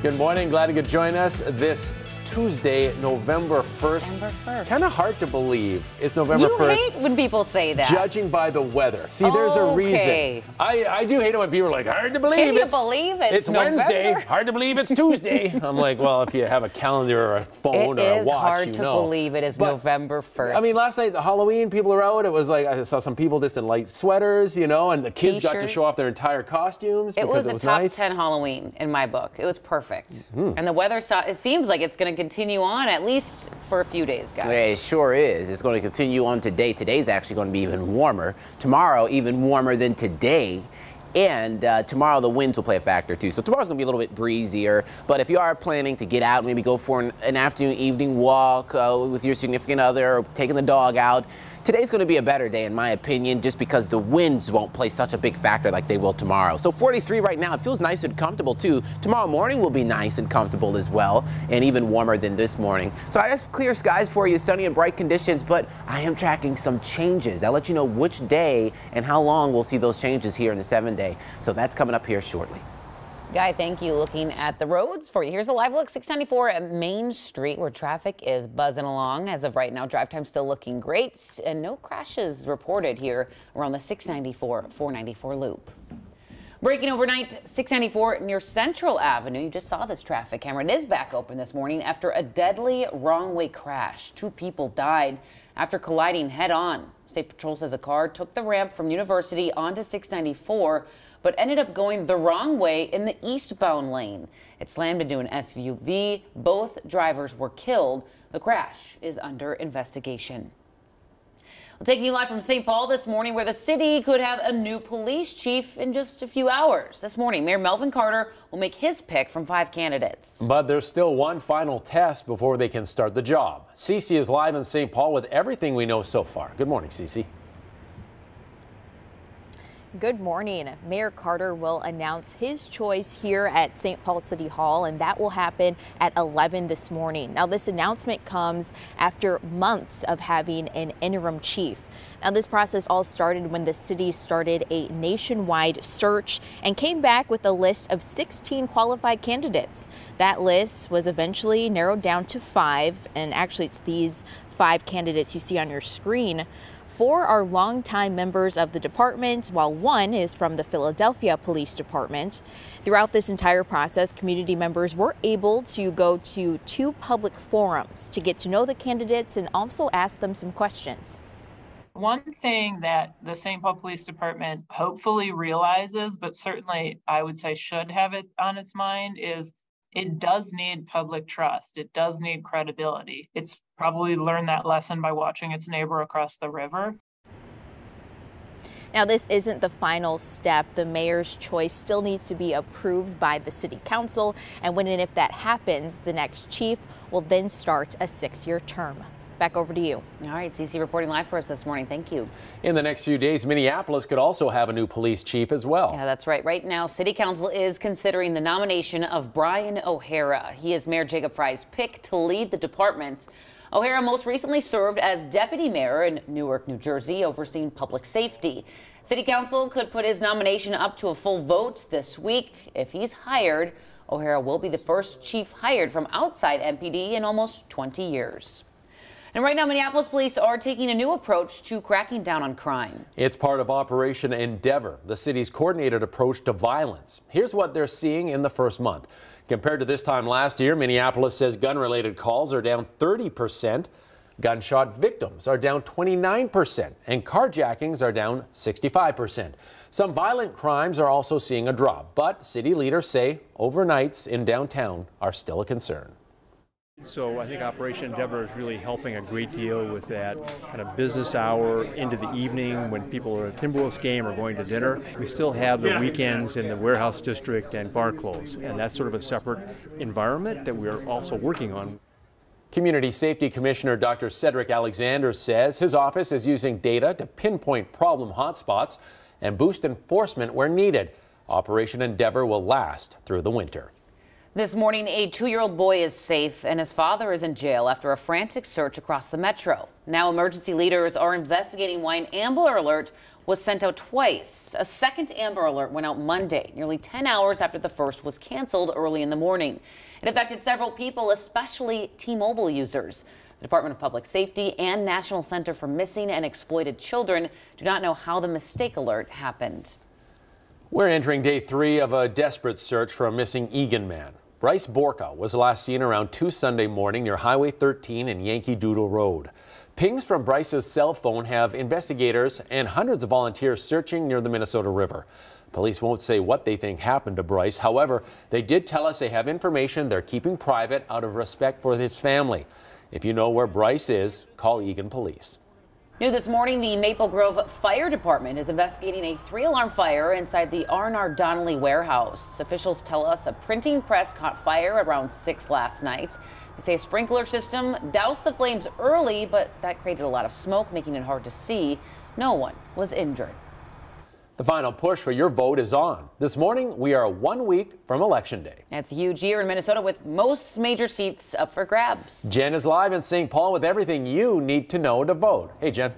Good morning. Glad you could join us this Tuesday, November 1st. Kind of hard to believe it's November 1st. You hate when people say that. Judging by the weather. See, there's a reason. I do hate it when people are like, hard to believe Can you believe it's Wednesday. Hard to believe it's Tuesday. I'm like, well, if you have a calendar or a phone or a watch, you know. It is hard to believe it is November 1st. I mean, last night, the Halloween, people are out. It was like, I saw some people just in light sweaters, you know, and the kids got to show off their entire costumes. It was a top 10 Halloween in my book. It was perfect. And the weather, it seems like it's going to continue on at least for a few days, guys. It sure is. It's going to continue on today. Today's actually going to be even warmer. Tomorrow, even warmer than today. And tomorrow, the winds will play a factor, too. So tomorrow's going to be a little bit breezier. But if you are planning to get out, maybe go for an afternoon, evening walk with your significant other or taking the dog out, today's going to be a better day, in my opinion, just because the winds won't play such a big factor like they will tomorrow. So 43 right now. It feels nice and comfortable, too. Tomorrow morning will be nice and comfortable as well, and even warmer than this morning. So I have clear skies for you, sunny and bright conditions, but I am tracking some changes. I'll let you know which day and how long we'll see those changes here in the 7-day. So that's coming up here shortly. Guy, thank you. Looking at the roads for you. Here's a live look, 694 at Main Street, where traffic is buzzing along. As of right now, drive time still looking great, and no crashes reported here around the 694, 494 loop. Breaking overnight, 694 near Central Avenue. You just saw this traffic camera. It is back open this morning after a deadly wrong-way crash. 2 people died after colliding head-on. State Patrol says a car took the ramp from University onto 694, but ended up going the wrong way in the eastbound lane. It slammed into an SUV. Both drivers were killed. The crash is under investigation. We're taking you live from St. Paul this morning, where the city could have a new police chief in just a few hours. This morning, Mayor Melvin Carter will make his pick from 5 candidates. But there's still one final test before they can start the job. Cece is live in St. Paul with everything we know so far. Good morning, Cece. Good morning. Mayor Carter will announce his choice here at St. Paul City Hall, and that will happen at 11 this morning. Now, this announcement comes after months of having an interim chief. Now, this process all started when the city started a nationwide search and came back with a list of 16 qualified candidates. That list was eventually narrowed down to 5, and actually it's these 5 candidates you see on your screen. 4 are longtime members of the department, while 1 is from the Philadelphia Police Department. Throughout this entire process, community members were able to go to 2 public forums to get to know the candidates and also ask them some questions. One thing that the St. Paul Police Department hopefully realizes, but certainly I would say should have it on its mind, is it does need public trust. It does need credibility. It's probably learned that lesson by watching its neighbor across the river. Now, this isn't the final step. The mayor's choice still needs to be approved by the city council. And when and if that happens, the next chief will then start a 6-year term. Back over to you. All right, Cece reporting live for us this morning. Thank you. In the next few days, Minneapolis could also have a new police chief as well. Yeah, that's right. Right now, City Council is considering the nomination of Brian O'Hara. He is Mayor Jacob Frey's pick to lead the department. O'Hara most recently served as deputy mayor in Newark, New Jersey, overseeing public safety. City Council could put his nomination up to a full vote this week. If he's hired, O'Hara will be the first chief hired from outside MPD in almost 20 years. And right now, Minneapolis police are taking a new approach to cracking down on crime. It's part of Operation Endeavor, the city's coordinated approach to violence. Here's what they're seeing in the first month. Compared to this time last year, Minneapolis says gun-related calls are down 30%, gunshot victims are down 29%, and carjackings are down 65%. Some violent crimes are also seeing a drop, but city leaders say overnights in downtown are still a concern. So I think Operation Endeavor is really helping a great deal with that kind of business hour into the evening when people are at a Timberwolves game or going to dinner. We still have the weekends in the warehouse district and bar close, and that's sort of a separate environment that we're also working on. Community Safety Commissioner Dr. Cedric Alexander says his office is using data to pinpoint problem hotspots and boost enforcement where needed. Operation Endeavor will last through the winter. This morning, a 2-year-old boy is safe and his father is in jail after a frantic search across the metro. Now emergency leaders are investigating why an Amber Alert was sent out twice. A second Amber Alert went out Monday, nearly 10 hours after the first was canceled early in the morning. It affected several people, especially T-Mobile users. The Department of Public Safety and National Center for Missing and Exploited Children do not know how the mistake alert happened. We're entering day 3 of a desperate search for a missing Egan man. Bryce Borka was last seen around 2 Sunday morning near Highway 13 and Yankee Doodle Road. Pings from Bryce's cell phone have investigators and hundreds of volunteers searching near the Minnesota River. Police won't say what they think happened to Bryce. However, they did tell us they have information they're keeping private out of respect for his family. If you know where Bryce is, call Egan Police. New this morning, the Maple Grove Fire Department is investigating a 3-alarm fire inside the R&R Donnelly warehouse. Officials tell us a printing press caught fire around 6 last night. They say a sprinkler system doused the flames early, but that created a lot of smoke, making it hard to see. No one was injured. The final push for your vote is on. This morning, we are 1 week from Election Day. It's a huge year in Minnesota with most major seats up for grabs. Jen is live in St. Paul with everything you need to know to vote. Hey, Jen.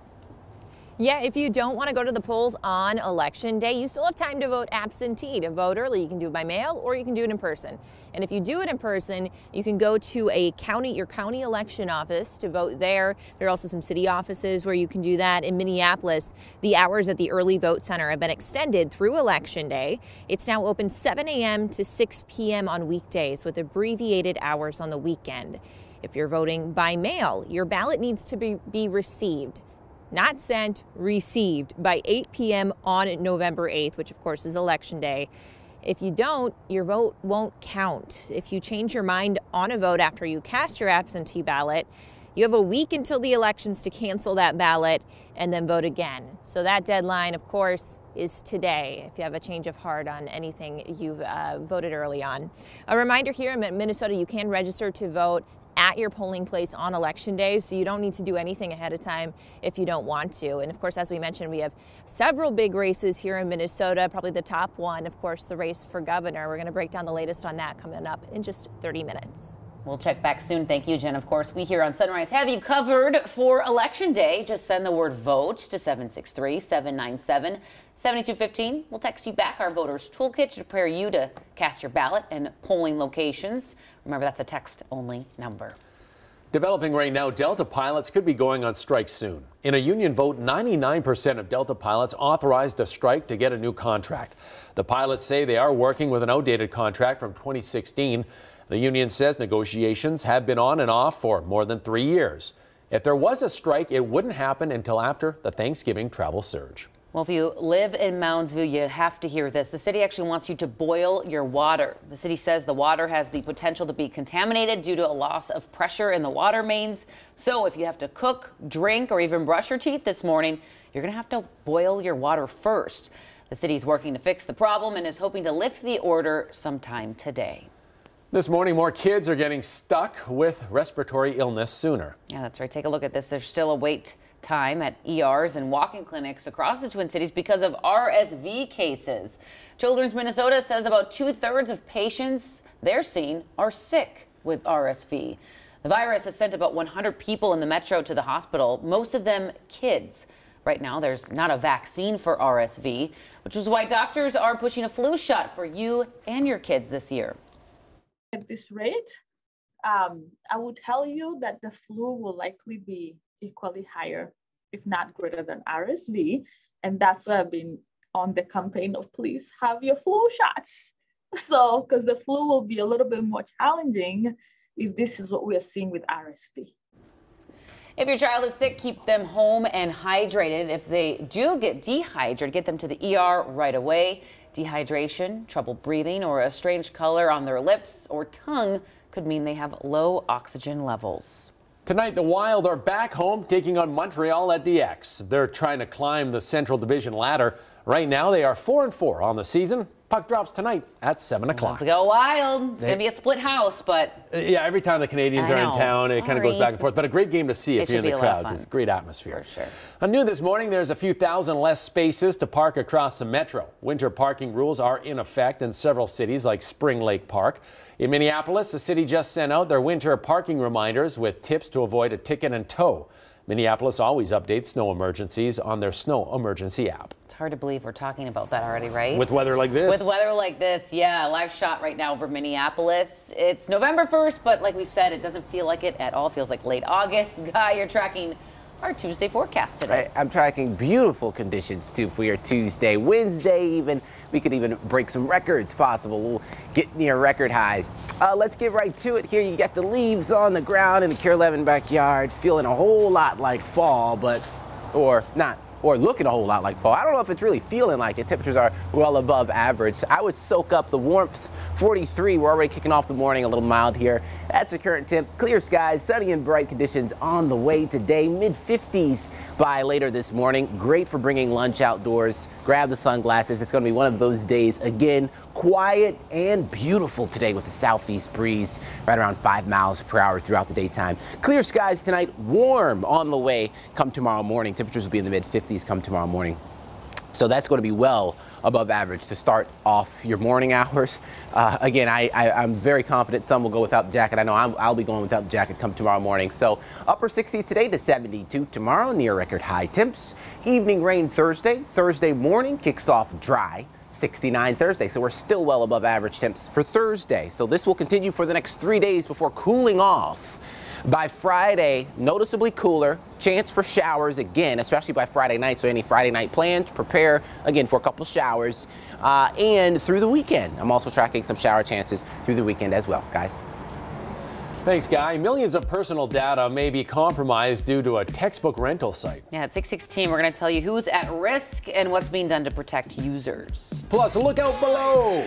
Yeah, if you don't want to go to the polls on Election Day, you still have time to vote absentee. To vote early, you can do it by mail or you can do it in person. And if you do it in person, you can go to your county election office to vote there. There are also some city offices where you can do that. In Minneapolis, the hours at the early vote center have been extended through Election Day. It's now open 7 a.m. to 6 p.m. on weekdays with abbreviated hours on the weekend. If you're voting by mail, your ballot needs to be received. Not sent, received by 8 p.m. on November 8th, which of course is Election Day. If you don't, your vote won't count. If you change your mind on a vote after you cast your absentee ballot, you have a week until the elections to cancel that ballot and then vote again. So that deadline, of course, is today if you have a change of heart on anything you've voted early on. A reminder here in Minnesota, you can register to vote at your polling place on Election Day, so you don't need to do anything ahead of time if you don't want to. And of course, as we mentioned, we have several big races here in Minnesota. Probably the top one, of course, the race for governor. We're going to break down the latest on that coming up in just 30 minutes. We'll check back soon. Thank you, Jen. Of course, we here on Sunrise have you covered for Election Day. Just send the word VOTE to 763-797-7215. We'll text you back our voters toolkit to prepare you to cast your ballot in polling locations. Remember, that's a text-only number. Developing right now, Delta pilots could be going on strike soon. In a union vote, 99% of Delta pilots authorized a strike to get a new contract. The pilots say they are working with an outdated contract from 2016. The union says negotiations have been on and off for more than 3 years. If there was a strike, it wouldn't happen until after the Thanksgiving travel surge. Well, if you live in Moundsview, you have to hear this. The city actually wants you to boil your water. The city says the water has the potential to be contaminated due to a loss of pressure in the water mains. So if you have to cook, drink, or even brush your teeth this morning, you're going to have to boil your water first. The city is working to fix the problem and is hoping to lift the order sometime today. This morning, more kids are getting stuck with respiratory illness sooner. Yeah, that's right. Take a look at this. There's still a wait time at ERs and walk-in clinics across the Twin Cities because of RSV cases. Children's Minnesota says about 2/3 of patients they're seeing are sick with RSV. The virus has sent about 100 people in the metro to the hospital, most of them kids. Right now, there's not a vaccine for RSV, which is why doctors are pushing a flu shot for you and your kids this year. At this rate, I would tell you that the flu will likely be equally higher, if not greater than RSV. And that's why I've been on the campaign of please have your flu shots. So, because the flu will be a little bit more challenging if this is what we are seeing with RSV. If your child is sick, keep them home and hydrated. If they do get dehydrated, get them to the ER right away. Dehydration, trouble breathing, or a strange color on their lips or tongue could mean they have low oxygen levels. Tonight, the Wild are back home taking on Montreal at the X. They're trying to climb the Central Division ladder. Right now, they are 4-4 on the season. Puck drops tonight at 7 o'clock. Let's go Wild. It's going to be a split house, but... Yeah, every time the Canadians are in town, it kind of goes back and forth. But a great game to see if you're in the crowd. It's a great atmosphere. For sure. New this morning, there's a few thousand less spaces to park across the metro. Winter parking rules are in effect in several cities like Spring Lake Park. In Minneapolis, the city just sent out their winter parking reminders with tips to avoid a ticket and tow. Minneapolis always updates snow emergencies on their snow emergency app. It's hard to believe we're talking about that already, right? With weather like this. With weather like this, yeah. Live shot right now over Minneapolis. It's November 1st, but like we said, it doesn't feel like it at all. It feels like late August. Guy, you're tracking our Tuesday forecast today. I'm tracking beautiful conditions too for your Tuesday. Wednesday even, we could even break some records possible. We'll get near record highs. Let's get right to it here. You got the leaves on the ground in the Care 11 backyard, feeling a whole lot like fall, or looking a whole lot like fall. I don't know if it's really feeling like it. Temperatures are well above average. I would soak up the warmth. 43, we're already kicking off the morning a little mild here. That's the current temp. Clear skies, sunny and bright conditions on the way today. Mid-50s by later this morning. Great for bringing lunch outdoors. Grab the sunglasses. It's going to be one of those days again. Quiet and beautiful today with a southeast breeze right around 5 miles per hour throughout the daytime. Clear skies tonight, warm on the way come tomorrow morning. Temperatures will be in the mid-50s come tomorrow morning. So that's going to be well above average to start off your morning hours. Again, I'm very confident some will go without the jacket. I know I'll be going without the jacket come tomorrow morning. So upper 60s today to 72 tomorrow, near record high temps. Evening rain Thursday. Thursday morning kicks off dry. 69 Thursday, so we're still well above average temps for Thursday. So this will continue for the next 3 days before cooling off. By Friday, noticeably cooler, chance for showers again, especially by Friday night. So any Friday night plans, prepare again for a couple showers. And through the weekend, I'm also tracking some shower chances through the weekend as well, guys. Thanks, Guy. Millions of personal data may be compromised due to a textbook rental site. Yeah, at 6:16, we're going to tell you who's at risk and what's being done to protect users. Plus, look out below.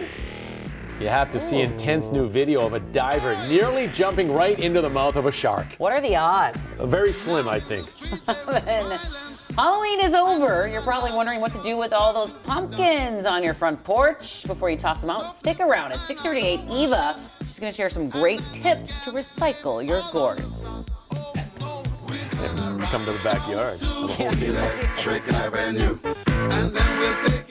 You have to see intense new video of a diver nearly jumping right into the mouth of a shark. What are the odds? Very slim, I think. Then Halloween is over. You're probably wondering what to do with all those pumpkins on your front porch. Before you toss them out, stick around. At 6:38, Eva, she's going to share some great tips to recycle your gourds. Come to the backyard. Avenue, and then we'll take